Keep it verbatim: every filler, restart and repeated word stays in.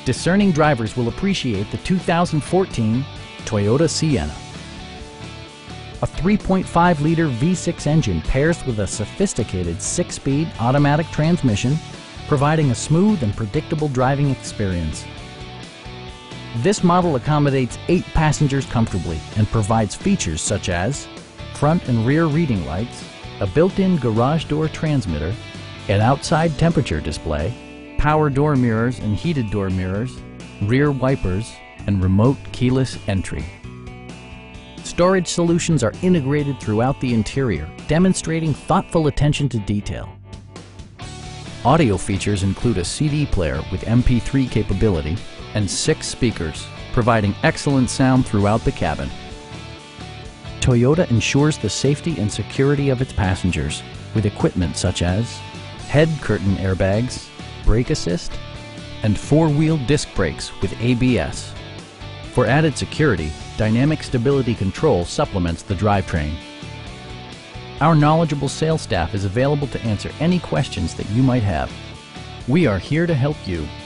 discerning drivers will appreciate the two thousand fourteen Toyota Sienna. A three point five liter V six engine pairs with a sophisticated six-speed automatic transmission, providing a smooth and predictable driving experience. This model accommodates eight passengers comfortably and provides features such as front and rear reading lights, a built-in garage door transmitter, an outside temperature display, power door mirrors and heated door mirrors, rear wipers, and remote keyless entry. Storage solutions are integrated throughout the interior, demonstrating thoughtful attention to detail. Audio features include a C D player with M P three capability and six speakers, providing excellent sound throughout the cabin. Toyota ensures the safety and security of its passengers with equipment such as head curtain airbags, brake assist, and four-wheel disc brakes with A B S. For added security, dynamic stability control supplements the drivetrain. Our knowledgeable sales staff is available to answer any questions that you might have. We are here to help you.